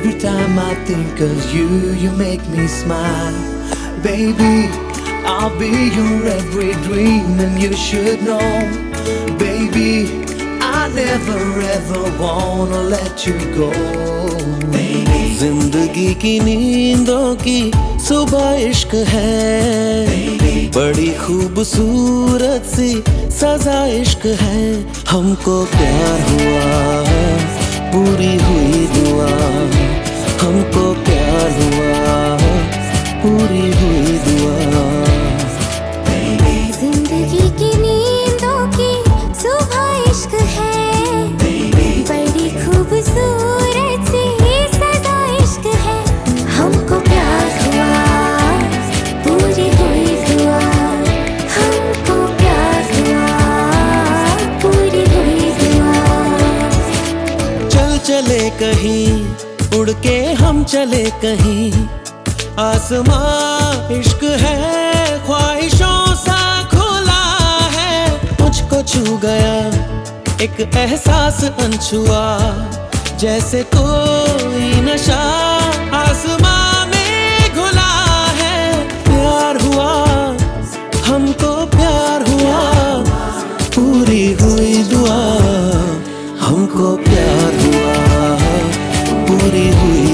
Every time I think of you, you make me smile. Baby, I'll be your every dream, and you should know, baby, I never ever wanna let you go. जिंदगी की नींदों की सुबह इश्क है, बड़ी खूबसूरत सी सजा इश्क है। हमको प्यार हुआ, पूरी हुई दुआ। हमको प्यार हुआ, पूरी हुई दुआ। जिंदगी की नींदों की सुबह इश्क है, बड़ी खूबसूरत सी सजा इश्क है। हमको प्यार हुआ, पूरी हुई दुआ। हमको प्यार हुआ, पूरी हुई दुआ। चल चले कहीं, उड़ के हम चले कहीं, आसमां इश्क है, ख्वाहिशों सा खुला है। मुझको छू गया एक एहसास अनछुआ, जैसे कोई नशा आसमां में घुला है। प्यार हुआ, हमको प्यार हुआ, पूरी हुई दुआ। हमको प्यार हुआ, पूरी हुई